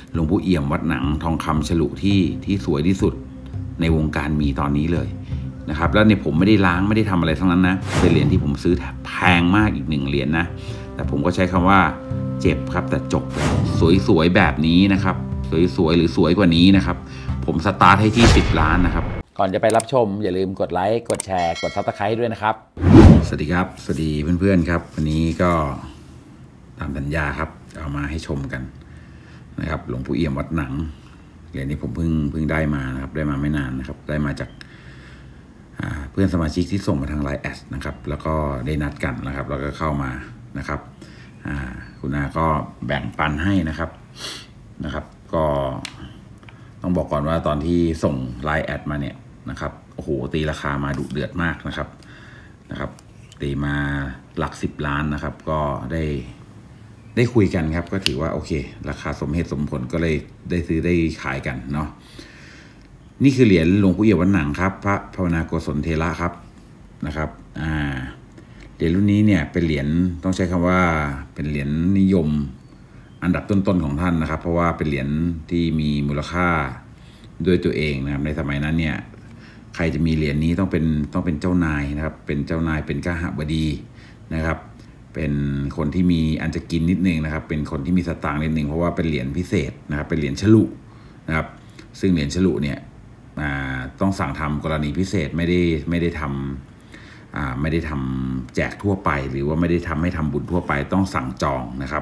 หลวงปู่เอี่ยมวัดหนังทองคำฉลุที่สวยที่สุดในวงการมีตอนนี้เลยนะครับแล้วเนี่ยผมไม่ได้ล้างไม่ได้ทำอะไรทั้งนั้นนะเป็นเหรียญที่ผมซื้อแพงมากอีก1 เหรียญนะแต่ผมก็ใช้คำว่าเจ็บครับแต่จบสวยๆแบบนี้นะครับสวยๆหรือสวยกว่านี้นะครับผมสตาร์ทให้ที่10 ล้านนะครับก่อนจะไปรับชมอย่าลืมกดไลค์กดแชร์กด Subscribe ด้วยนะครับสวัสดีครับสวัสดีเพื่อนๆครับวันนี้ก็ตามสัญญาครับเอามาให้ชมกันนะครับหลวงปู่เอี่ยมวัดหนังเหรียญนี้ผมเพิ่งได้มานะครับได้มาไม่นานนะครับได้มาจากเพื่อนสมาชิกที่ส่งมาทาง LINE แอดนะครับแล้วก็ได้นัดกันนะครับแล้วก็เข้ามานะครับคุณอาก็แบ่งปันให้นะครับก็ต้องบอกก่อนว่าตอนที่ส่ง LINE แอดมาเนี่ยนะครับโอ้โหตีราคามาดุเดือดมากนะครับตีมาหลัก10 ล้านนะครับก็ได้คุยกันครับก็ถือว่าโอเคราคาสมเหตุสมผลก็เลยได้ซื้อได้ขายกันเนาะนี่คือเหรียญหลวงปู่เอี่ยมวัดหนังครับพระภาวนาโกศลเทระครับนะครับเหรียญรุ่นนี้เนี่ยเป็นเหรียญต้องใช้คำว่าเป็นเหรียญนิยมอันดับต้นๆของท่านนะครับเพราะว่าเป็นเหรียญที่มีมูลค่าด้วยตัวเองนะครับในสมัยนั้นเนี่ยใครจะมีเหรียญนี้ต้องเป็นเจ้านายนะครับเป็นเจ้านายเป็นกหบดีนะครับเป็นคนที่มีอันจะกินนิดนึงนะครับเป็นคนที่มีสตางค์นิดนึงเพราะว่าเป็นเหรียญพิเศษนะครับเป็นเหรียญฉลุนะครับซึ่งเหรียญฉลุเนี่ยต้องสั่งทำกรณีพิเศษไม่ได้ทำแจกทั่วไปหรือว่าไม่ได้ทำให้ทำบุญทั่วไปต้องสั่งจองนะครับ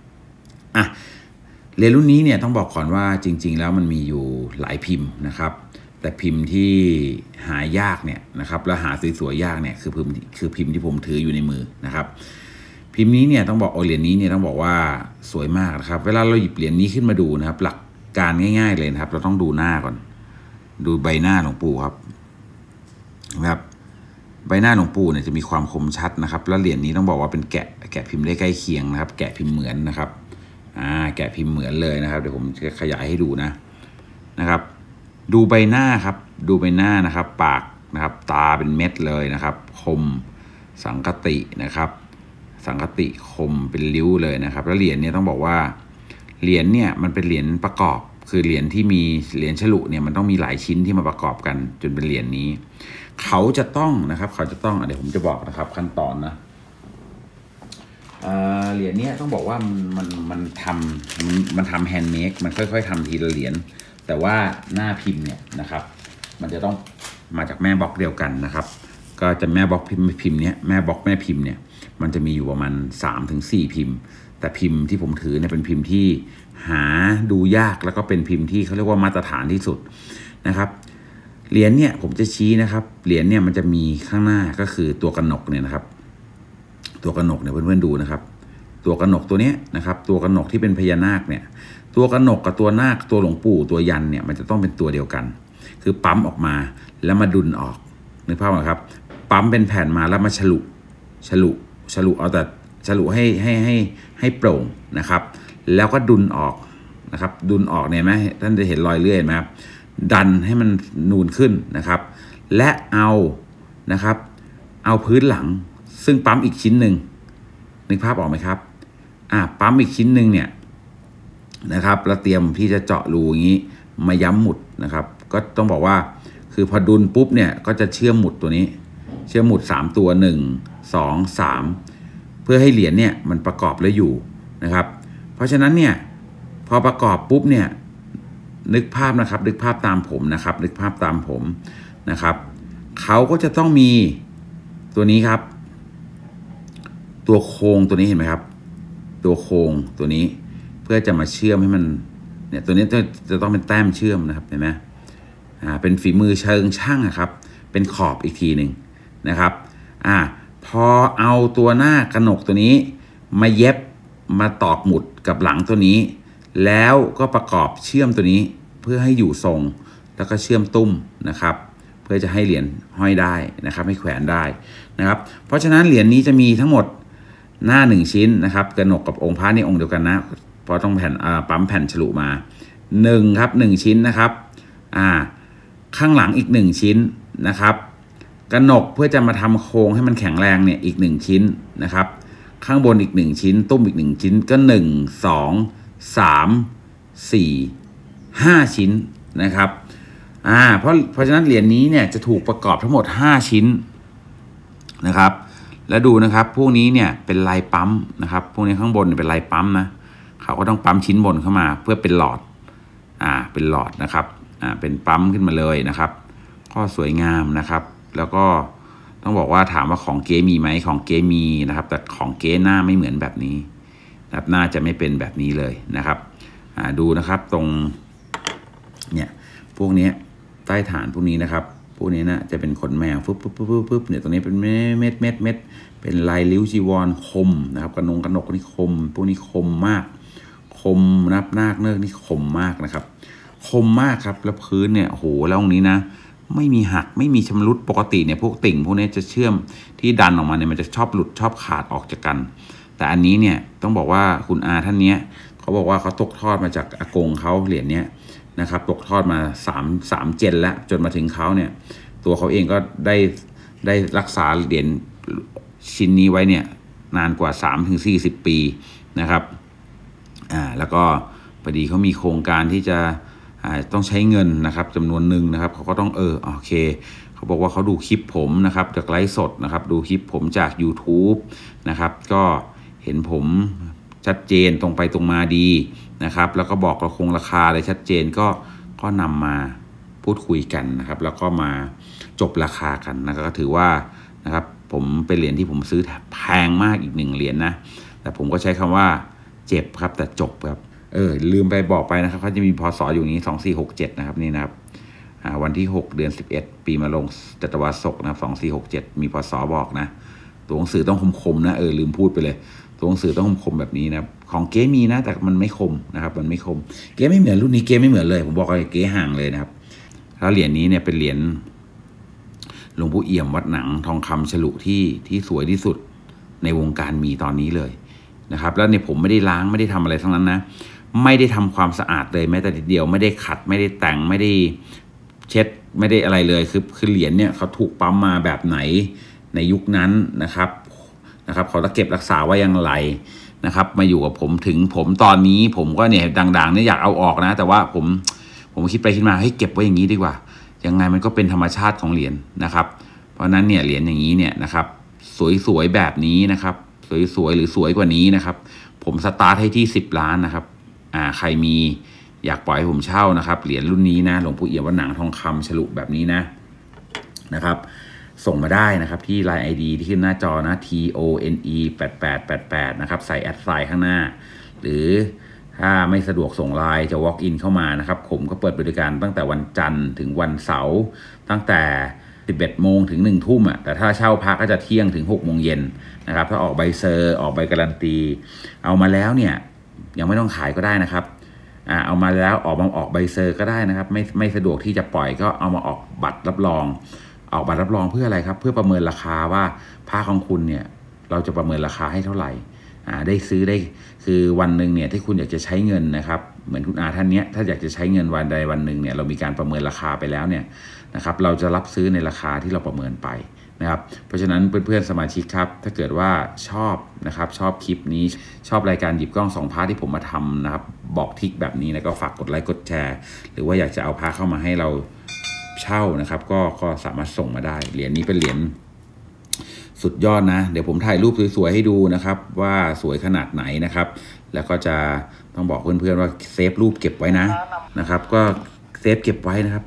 เหรียญรุ่นนี้เนี่ยต้องบอกก่อนว่าจริงๆแล้วมันมีอยู่หลายพิมพ์นะครับแต่พิมพ์ที่หายากเนี่ยนะครับและหาสวยๆยากเนี่ยคือพิมพ์ที่ผมถืออยู่ในมือนะครับพิมพ์นี้เนี่ยต้องบอกเหรียญนี้เนี่ยต้องบอกว่าสวยมากนะครับเวลาเราหยิบเหรียญนี้ขึ้นมาดูนะครับหลักการง่ายๆเลยนะครับเราต้องดูหน้าก่อนดูใบหน้าหลวงปู่ครับใบหน้าหลวงปู่เนี่ยจะมีความคมชัดนะครับแล้วเหรียญนี้ต้องบอกว่าเป็นแกะพิมพ์ได้ใกล้เคียงนะครับแกะพิมพ์เหมือนนะครับแกะพิมพ์เหมือนเลยนะครับเดี๋ยวผมจะขยายให้ดูนะครับดูใบหน้าครับดูใบหน้านะครับปากนะครับตาเป็นเม็ดเลยนะครับคมสังคตินะครับสังคติคมเป็นริ้วเลยนะครับแล้วเหรียญเนี่ยต้องบอกว่าเหรียญเนี่ยมันเป็นเหรียญประกอบคือเหรียญที่มีเหรียญฉลุเนี่ยมันต้องมีหลายชิ้นที่มาประกอบกันจนเป็นเหรียญนี้เขาจะต้องเดี๋ยวผมจะบอกนะครับขั้นตอนนะเหรียญนี้ต้องบอกว่ามันทำแฮนด์เมดมันค่อยๆทำทีละเหรียญแต่ว่าหน้าพิมพ์เนี่ยนะครับมันจะต้องมาจากแม่บล็อกเดียวกันนะครับก็จะแม่บล็อกพิมพ์เนี้ยแม่บล็อกแม่พิมพ์เนี่ยมันจะมีอยู่ประมาณ 3-4 พิมพ์แต่พิมพ์ที่ผมถือเนี่ยเป็นพิมพ์ที่หาดูยากแล้วก็เป็นพิมพ์ที่เขาเรียกว่ามาตรฐานที่สุดนะครับเหรียญเนี่ยผมจะชี้นะครับเหรียญเนี่ยมันจะมีข้างหน้าก็คือตัวกนกเนี่ยนะครับตัวกนกเนี่ยเพื่อนๆดูนะครับตัวกนกตัวนี้นะครับตัวกนกที่เป็นพญานาคเนี่ยตัวกนกกับตัวนาคตัวหลวงปู่ตัวยันเนี่ยมันจะต้องเป็นตัวเดียวกันคือปั๊มออกมาแล้วมาดุลออกนึกภาพไหมครับปั๊มเป็นแผ่นมาแล้วมาฉลุเอาแต่ฉลุให้โปร่งนะครับแล้วก็ดุลออกนะครับดุลออกเนี่ยไหมท่านจะเห็นรอยเลื่อยไหมครับดันให้มันนูนขึ้นนะครับและเอาพื้นหลังซึ่งปั๊มอีกชิ้นหนึ่งนึกภาพออกไหมครับปั๊มอีกชิ้นหนึ่งเนี่ยนะครับแล้วเตรียมที่จะเจาะรูอย่างนี้มาย้ำหมุดนะครับก็ต้องบอกว่าคือพอดุลปุ๊บเนี่ยก็จะเชื่อมหมุดตัวนี้เชื่อมหมุด3ตัว1 2 3เพื่อให้เหรียญเนี่ยมันประกอบแล้วอยู่นะครับเพราะฉะนั้นเนี่ยพอประกอบปุ๊บเนี่ยนึกภาพตามผมนะครับนึกภาพตามผมนะครับเขาก็จะต้องมีตัวนี้ครับตัวโครงตัวนี้เห็นไหมครับตัวโครงตัวนี้เพื่อจะมาเชื่อมให้มันเนี่ยตัวนี้จะต้องเป็นแต้มเชื่อมนะครับเห็นไหมเป็นฝีมือเชิงช่างครับเป็นขอบอีกทีหนึ่งนะครับพอเอาตัวหน้ากนกตัวนี้มาเย็บมาตอกหมุดกับหลังตัวนี้แล้วก็ประกอบเชื่อมตัวนี้เพื่อให้อยู่ทรงแล้วก็เชื่อมตุ้มนะครับเพื่อจะให้เหรียญห้อยได้นะครับให้แขวนได้นะครับเพราะฉะนั้นเหรียญนี้จะมีทั้งหมดหน้า1ชิ้นนะครับกนกกับองค์พระนี่องค์เดียวกันนะเพราะต้องแผ่นปั๊มแผ่นฉลุมา1ครับ1ชิ้นนะครับข้างหลังอีก1ชิ้นนะครับกนกเพื่อจะมาทำโครงให้มันแข็งแรงเนี่ยอีก1ชิ้นนะครับข้างบนอีก1ชิ้นตุ้มอีก1ชิ้นก็1 2 3 5 ชิ้นนะครับเพราะฉะนั้นเหรียญนี้เนี่ยจะถูกประกอบทั้งหมด5 ชิ้นนะครับแล้วดูนะครับพวกนี้เนี่ยเป็นลายปั๊มนะครับพวกนี้ข้างบนเป็นลายปั๊มนะเขาก็ต้องปั๊มชิ้นบนเข้ามาเพื่อเป็นหลอดเป็นหลอดนะครับเป็นปั๊มขึ้นมาเลยนะครับก็สวยงามนะครับแล้วก็ต้องบอกว่าถามว่าของเก๊มีไหมของเก๊มีนะครับแต่ของเก๊หน้าไม่เหมือนแบบนี้นะครับน่าจะไม่เป็นแบบนี้เลยนะครับดูนะครับตรงเนี่ยพวกนี้ใต้ฐานพวกนี้นะครับพวกนี้นะจะเป็นขนแมวปึ๊บเนี่ยตรงนี้เป็นเม็ดเป็นลายริ้วจีวรคมนะครับกระนกนี่คมพวกนี้คมมากคมนับนาคเนิกนี่คมมากนะครับคมมากครับแล้วพื้นเนี่ยโหแล้วตรงนี้นะไม่มีหักไม่มีชำรุดปกติเนี่ยพวกติ่งพวกนี้จะเชื่อมที่ดันออกมาเนี่ยมันจะชอบหลุดชอบขาดออกจากกันแต่อันนี้เนี่ยต้องบอกว่าคุณอาท่านนี้เขาบอกว่าเขาตกทอดมาจากอากงเขาเหรียญเนี้ยนะครับตกทอดมา3 เจนแล้วจนมาถึงเขาเนี่ยตัวเขาเองก็ได้รักษาเหรียญชิ้นนี้ไว้เนี่ยนานกว่า 3-40 ปีนะครับแล้วก็พอดีเขามีโครงการที่จะต้องใช้เงินนะครับจำนวนหนึ่งนะครับเขาก็ต้องโอเคเขาบอกว่าเขาดูคลิปผมนะครับจากไลฟ์สดนะครับดูคลิปผมจาก YouTube นะครับก็เห็นผมชัดเจนตรงไปตรงมาดีนะครับแล้วก็บอกราคาอะไรชัดเจนก็นำมาพูดคุยกันนะครับแล้วก็มาจบราคากันนะครับก็ถือว่านะครับผมเป็นเหรียญที่ผมซื้อแพงมากอีก1 เหรียญนะแต่ผมก็ใช้คำว่าเจ็บครับแต่จบครับลืมไปบอกไปนะครับเขาจะมีพศอยู่นี้2467นะครับนี่นะครับวันที่6 เดือน 11 ปีมะโรงจัตวาศกนะครับ2467มีพศบอกนะตัวหนังสือต้องคมๆนะลืมพูดไปเลยตัวหนังสือต้องคมๆแบบนี้นะของเก๊มีนะแต่มันไม่คมนะครับมันไม่คมเก๊ไม่เหมือนรุ่นนี้เก๊ไม่เหมือนเลยผมบอกเลยเก๊ห่างเลยนะครับแล้วเหรียญนี้เนี่ยเป็นเหรียญหลวงปู่เอี่ยมวัดหนังทองคำฉลุที่สวยที่สุดในวงการมีตอนนี้เลยนะครับแล้วเนี่ยผมไม่ได้ล้างไม่ได้ทำอะไรทั้งนั้นนะไม่ได้ทำความสะอาดเลยแม้แต่ทีเดียวไม่ได้ขัดไม่ได้แต่งไม่ได้เช็ดไม่ได้อะไรเลยคือเหรียญเนี่ยเขาถูกปั๊มมาแบบไหนในยุคนั้นนะครับเขาจะเก็บรักษาไว้อย่างไรนะครับมาอยู่กับผมตอนนี้ผมก็เนี่ยดังๆเนี่ยอยากเอาออกนะแต่ว่าผมคิดไปคิดมาเก็บไว้อย่างนี้ดีกว่ายังไงมันก็เป็นธรรมชาติของเหรียญนะครับเพราะนั้นเนี่ยเหรียญอย่างนี้เนี่ยนะครับสวยๆแบบนี้นะครับสวยๆหรือสวยกว่านี้นะครับผมสตาร์ทให้ที่10 ล้านนะครับใครมีอยากปล่อยให้ผมเช่านะครับเหรียญรุ่นนี้นะหลวงปู่เอี่ยมวัดหนังทองคำฉลุแบบนี้นะครับส่งมาได้นะครับที่ LINE ID ที่ขึ้นหน้าจอนะ TONE8888 นะครับใส่แอดไซน์ข้างหน้าหรือถ้าไม่สะดวกส่ง LINE จะ walk in เข้ามานะครับผมก็เปิดบริการตั้งแต่วันจันทร์ถึงวันเสาร์ตั้งแต่11 โมงถึง1 ทุ่มแต่ถ้าเช่าพักก็จะเที่ยงถึง6 โมงเย็นนะครับถ้าออกใบเซอร์ออกใบการันตีเอามาแล้วเนี่ยยังไม่ต้องขายก็ได้นะครับเอามาแล้วออกใบเซอร์ก็ได้นะครับไม่สะดวกที่จะปล่อยก็เอามาออกบัตรรับรองออกบัตรรับรองเพื่ออะไรครับเพื่อประเมินราคาว่าผ้าของคุณเนี่ยเราจะประเมินราคาให้เท่าไหร่ได้ซื้อได้คือวันหนึ่งเนี่ยที่คุณอยากจะใช้เงินนะครับเหมือนคุณอาท่านนี้ถ้าอยากจะใช้เงินวันใดวันหนึ่งเนี่ยเรามีการประเมินราคาไปแล้วเนี่ยนะครับเราจะรับซื้อในราคาที่เราประเมินไปนะครับเพราะฉะนั้นเพื่อนๆสมาชิกครับถ้าเกิดว่าชอบนะครับชอบคลิปนี้ชอบรายการหยิบกล้อง2 พาร์ทที่ผมมาทำนะครับบอกทิกแบบนี้นะก็ฝากกดไลค์กดแชร์หรือว่าอยากจะเอาพาเข้ามาให้เราเช่านะครับก็สามารถส่งมาได้เหรียญนี้เป็นเหรียญสุดยอดนะเดี๋ยวผมถ่ายรูปสวยๆให้ดูนะครับว่าสวยขนาดไหนนะครับแล้วก็จะต้องบอกเพื่อนๆว่าเซฟรูปเก็บไว้นะครับก็เซฟเก็บไว้นะครับ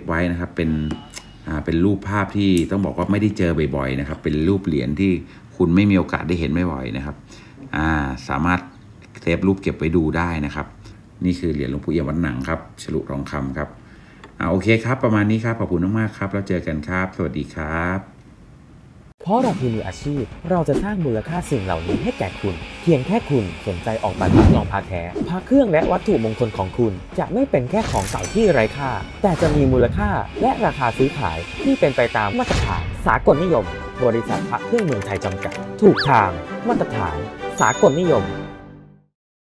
เป็นรูปภาพที่ต้องบอกว่าไม่ได้เจอบ่อยๆนะครับเป็นรูปเหรียญที่คุณไม่มีโอกาสได้เห็นไม่บ่อยนะครับสามารถเซฟรูปเก็บไว้ดูได้นะครับนี่คือเหรียญหลวงปู่เอี่ยมวัดหนังครับฉลุทองคำครับโอเคครับประมาณนี้ครับขอบคุณมากๆครับแล้วเจอกันครับสวัสดีครับเพราะเราคือมืออาชีพเราจะสร้างมูลค่าสิ่งเหล่านี้ให้แก่คุณเพียงแค่คุณสนใจออกบัตรรับรองพาแท้พาเครื่องและวัตถุมงคลของคุณจะไม่เป็นแค่ของเก่าที่ไร้ค่าแต่จะมีมูลค่าและราคาซื้อขายที่เป็นไปตามมาตรฐานสากลนิยมบริษัทพระเครื่องเมืองไทยจำกัดถูกทางมาตรฐานสากลนิยม